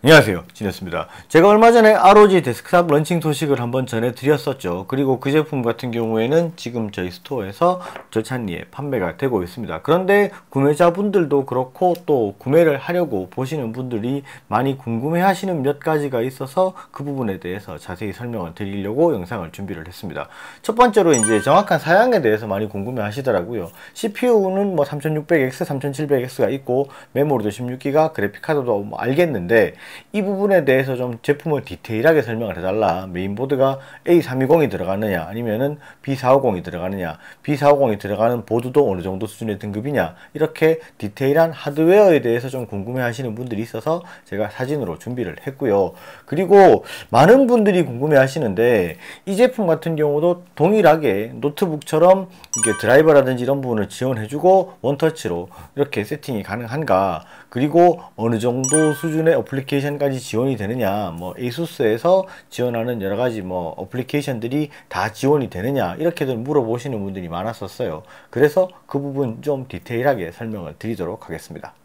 안녕하세요, 진했습니다. 제가 얼마 전에 ROG 데스크탑 런칭 소식을 한번 전해드렸었죠. 그리고 그 제품 같은 경우에는 지금 저희 스토어에서 절찬리에 판매가 되고 있습니다. 그런데 구매자분들도 그렇고 또 구매를 하려고 보시는 분들이 많이 궁금해 하시는 몇 가지가 있어서 그 부분에 대해서 자세히 설명을 드리려고 영상을 준비를 했습니다. 첫 번째로 이제 정확한 사양에 대해서 많이 궁금해 하시더라고요. CPU는 뭐 3600X, 3700X가 있고 메모리도 16기가, 그래픽카드도 뭐 알겠는데 이 부분에 대해서 좀 제품을 디테일하게 설명을 해달라. 메인보드가 A320이 들어가느냐 아니면은 B450이 들어가느냐, B450이 들어가는 보드도 어느 정도 수준의 등급이냐, 이렇게 디테일한 하드웨어에 대해서 좀 궁금해 하시는 분들이 있어서 제가 사진으로 준비를 했고요. 그리고 많은 분들이 궁금해 하시는데 이 제품 같은 경우도 동일하게 노트북처럼 이게 드라이버라든지 이런 부분을 지원해주고 원터치로 이렇게 세팅이 가능한가, 그리고 어느 정도 수준의 어플리케이션까지 지원이 되느냐, 뭐 ASUS에서 지원하는 여러가지 뭐 어플리케이션들이 다 지원이 되느냐, 이렇게들 물어보시는 분들이 많았었어요. 그래서 그 부분 좀 디테일하게 설명을 드리도록 하겠습니다.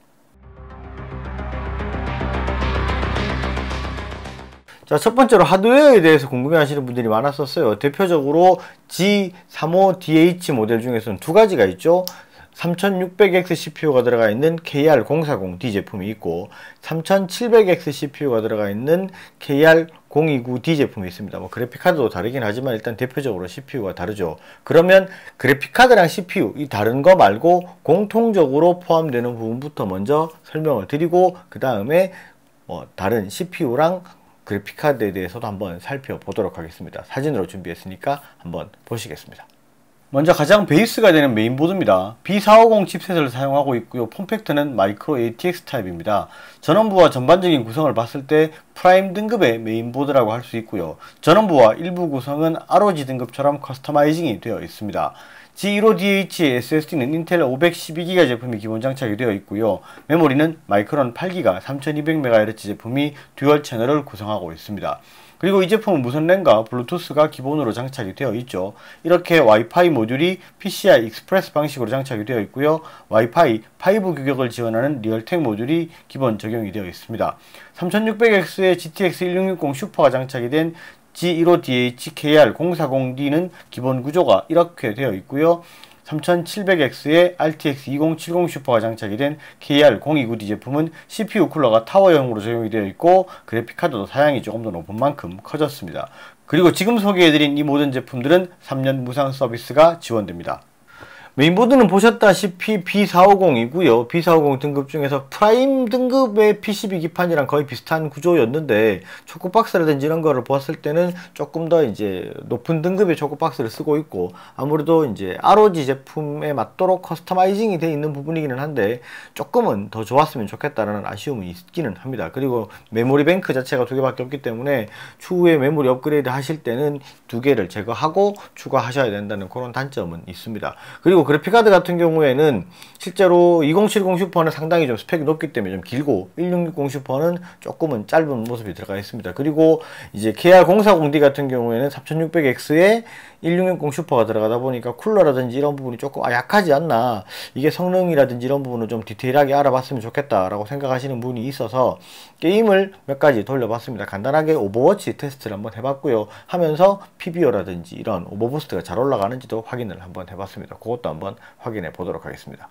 자, 첫 번째로 하드웨어에 대해서 궁금해 하시는 분들이 많았었어요. 대표적으로 G35DH 모델 중에서는 두 가지가 있죠. 3600X CPU가 들어가 있는 KR040D 제품이 있고 3700X CPU가 들어가 있는 KR029D 제품이 있습니다. 뭐 그래픽카드도 다르긴 하지만 일단 대표적으로 CPU가 다르죠. 그러면 그래픽카드랑 CPU 이 다른 거 말고 공통적으로 포함되는 부분부터 먼저 설명을 드리고 그 다음에 다른 CPU랑 그래픽카드에 대해서도 한번 살펴보도록 하겠습니다. 사진으로 준비했으니까 한번 보시겠습니다. 먼저 가장 베이스가 되는 메인보드입니다. B450 칩셋을 사용하고 있고요. 폼팩트는 마이크로 ATX 타입입니다. 전원부와 전반적인 구성을 봤을 때 프라임 등급의 메인보드라고 할 수 있고요. 전원부와 일부 구성은 ROG 등급처럼 커스터마이징이 되어 있습니다. G15DH SSD는 인텔 512기가 제품이 기본 장착이 되어 있고요. 메모리는 마이크론 8기가 3200MHz 제품이 듀얼 채널을 구성하고 있습니다. 그리고 이 제품은 무선 랜과 블루투스가 기본으로 장착이 되어 있죠. 이렇게 와이파이 모듈이 PCI 익스프레스 방식으로 장착이 되어 있고요. 와이파이 5 규격을 지원하는 리얼텍 모듈이 기본 적용이 되어 있습니다. 3600X에 GTX 1660 슈퍼가 장착이 된 G15DH KR040D는 기본 구조가 이렇게 되어 있고요. 3700X에 RTX 2070 슈퍼가 장착이 된 KR029D 제품은 CPU 쿨러가 타워형으로 적용이 되어 있고 그래픽카드도 사양이 조금 더 높은 만큼 커졌습니다. 그리고 지금 소개해드린 이 모든 제품들은 3년 무상 서비스가 지원됩니다. 메인보드는 보셨다시피 B450이고요. B450 등급 중에서 프라임 등급의 PCB 기판이랑 거의 비슷한 구조였는데 초코박스라든지 이런 거를 보았을 때는 조금 더 이제 높은 등급의 초코박스를 쓰고 있고 아무래도 이제 ROG 제품에 맞도록 커스터마이징이 되어 있는 부분이기는 한데 조금은 더 좋았으면 좋겠다라는 아쉬움이 있기는 합니다. 그리고 메모리 뱅크 자체가 두 개밖에 없기 때문에 추후에 메모리 업그레이드 하실 때는 두 개를 제거하고 추가하셔야 된다는 그런 단점은 있습니다. 그리고 그래픽카드 같은 경우에는 실제로 2070 슈퍼는 상당히 좀 스펙이 높기 때문에 좀 길고 1660 슈퍼는 조금은 짧은 모습이 들어가 있습니다. 그리고 이제 KR040D 같은 경우에는 3600X에 1660 슈퍼가 들어가다 보니까 쿨러라든지 이런 부분이 조금 약하지 않나, 이게 성능이라든지 이런 부분을 좀 디테일하게 알아봤으면 좋겠다 라고 생각하시는 분이 있어서 게임을 몇 가지 돌려봤습니다. 간단하게 오버워치 테스트를 한번 해봤고요. 하면서 PBO라든지 이런 오버부스트가 잘 올라가는지도 확인을 한번 해봤습니다. 그것도 한번 확인해 보도록 하겠습니다.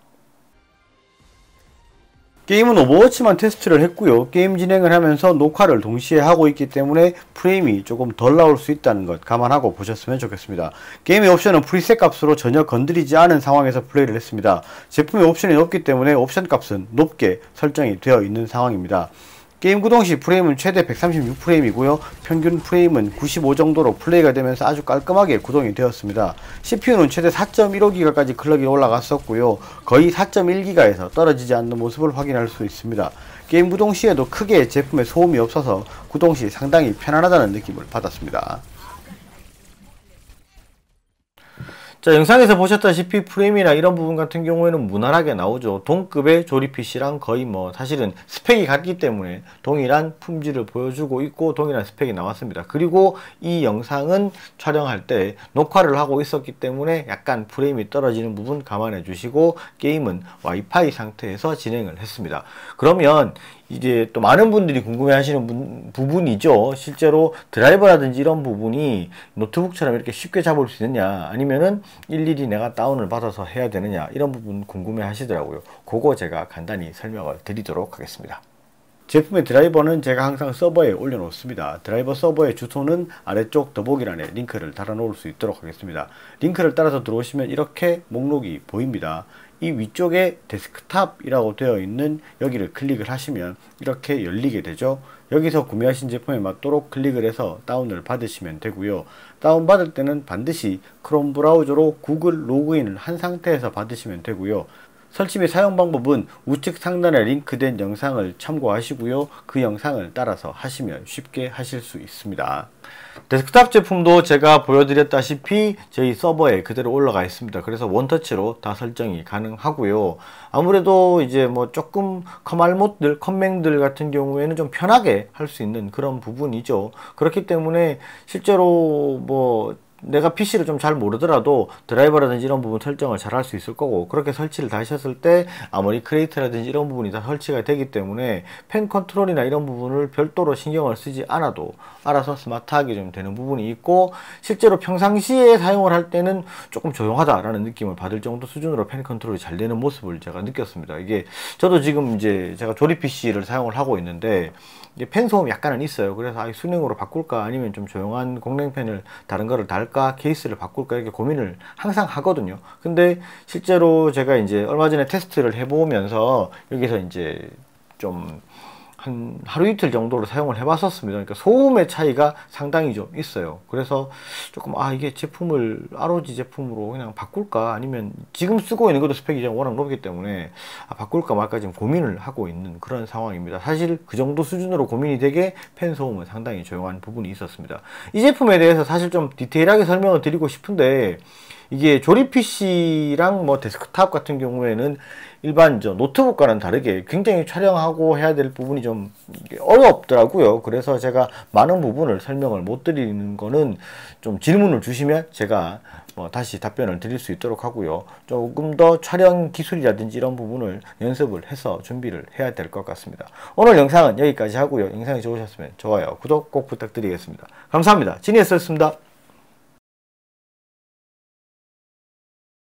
게임은 오버워치만 테스트를 했고요. 게임 진행을 하면서 녹화를 동시에 하고 있기 때문에 프레임이 조금 덜 나올 수 있다는 것 감안하고 보셨으면 좋겠습니다. 게임의 옵션은 프리셋 값으로 전혀 건드리지 않은 상황에서 플레이를 했습니다. 제품의 옵션이 높기 때문에 옵션 값은 높게 설정이 되어 있는 상황입니다. 게임 구동 시 프레임은 최대 136프레임이고요. 평균 프레임은 95 정도로 플레이가 되면서 아주 깔끔하게 구동이 되었습니다. CPU는 최대 4.15GB까지 클럭이 올라갔었고요. 거의 4.1GB에서 떨어지지 않는 모습을 확인할 수 있습니다. 게임 구동 시에도 크게 제품에 소음이 없어서 구동 시 상당히 편안하다는 느낌을 받았습니다. 자, 영상에서 보셨다시피 프레임이나 이런 부분 같은 경우에는 무난하게 나오죠. 동급의 조립 PC랑 거의 뭐 사실은 스펙이 같기 때문에 동일한 품질을 보여주고 있고 동일한 스펙이 나왔습니다. 그리고 이 영상은 촬영할 때 녹화를 하고 있었기 때문에 약간 프레임이 떨어지는 부분 감안해 주시고 게임은 와이파이 상태에서 진행을 했습니다. 그러면 이제 또 많은 분들이 궁금해 하시는 부분이죠. 실제로 드라이버라든지 이런 부분이 노트북처럼 이렇게 쉽게 잡을 수 있느냐, 아니면은 일일이 내가 다운을 받아서 해야 되느냐, 이런 부분 궁금해 하시더라고요. 그거 제가 간단히 설명을 드리도록 하겠습니다. 제품의 드라이버는 제가 항상 서버에 올려놓습니다. 드라이버 서버의 주소는 아래쪽 더보기란에 링크를 달아 놓을 수 있도록 하겠습니다. 링크를 따라서 들어오시면 이렇게 목록이 보입니다. 이 위쪽에 데스크탑이라고 되어 있는 여기를 클릭을 하시면 이렇게 열리게 되죠. 여기서 구매하신 제품에 맞도록 클릭을 해서 다운을 받으시면 되고요. 다운 받을 때는 반드시 크롬 브라우저로 구글 로그인을 한 상태에서 받으시면 되고요. 설치 및 사용 방법은 우측 상단에 링크된 영상을 참고하시고요. 그 영상을 따라서 하시면 쉽게 하실 수 있습니다. 데스크탑 제품도 제가 보여드렸다시피 저희 서버에 그대로 올라가 있습니다. 그래서 원터치로 다 설정이 가능하고요. 아무래도 이제 뭐 조금 커말못들, 컴맹들 같은 경우에는 좀 편하게 할 수 있는 그런 부분이죠. 그렇기 때문에 실제로 뭐 내가 PC를 좀 잘 모르더라도 드라이버라든지 이런 부분 설정을 잘 할 수 있을 거고, 그렇게 설치를 다 하셨을 때 아무리 크레이트라든지 이런 부분이 다 설치가 되기 때문에 펜 컨트롤이나 이런 부분을 별도로 신경을 쓰지 않아도 알아서 스마트하게 좀 되는 부분이 있고, 실제로 평상시에 사용을 할 때는 조금 조용하다라는 느낌을 받을 정도 수준으로 펜 컨트롤이 잘 되는 모습을 제가 느꼈습니다. 이게 저도 지금 이제 제가 조립 PC를 사용을 하고 있는데 이게 펜 소음이 약간은 있어요. 그래서 수냉으로 바꿀까 아니면 좀 조용한 공랭팬을 다른 거를 달까 케이스를 바꿀까 이렇게 고민을 항상 하거든요. 근데 실제로 제가 이제 얼마 전에 테스트를 해보면서 여기서 이제 좀 한 하루 이틀 정도로 사용을 해봤었습니다. 그러니까 소음의 차이가 상당히 좀 있어요. 그래서 조금 이게 제품을 ROG 제품으로 그냥 바꿀까, 아니면 지금 쓰고 있는 것도 스펙이 워낙 높기 때문에 바꿀까 말까 지금 고민을 하고 있는 그런 상황입니다. 사실 그 정도 수준으로 고민이 되게 펜 소음은 상당히 조용한 부분이 있었습니다. 이 제품에 대해서 사실 좀 디테일하게 설명을 드리고 싶은데, 이게 조립 PC랑 뭐 데스크탑 같은 경우에는 일반 노트북과는 다르게 굉장히 촬영하고 해야 될 부분이 좀 어렵더라고요. 그래서 제가 많은 부분을 설명을 못 드리는 거는 좀 질문을 주시면 제가 다시 답변을 드릴 수 있도록 하고요. 조금 더 촬영 기술이라든지 이런 부분을 연습을 해서 준비를 해야 될 것 같습니다. 오늘 영상은 여기까지 하고요. 영상이 좋으셨으면 좋아요, 구독 꼭 부탁드리겠습니다. 감사합니다. 지니어스였습니다.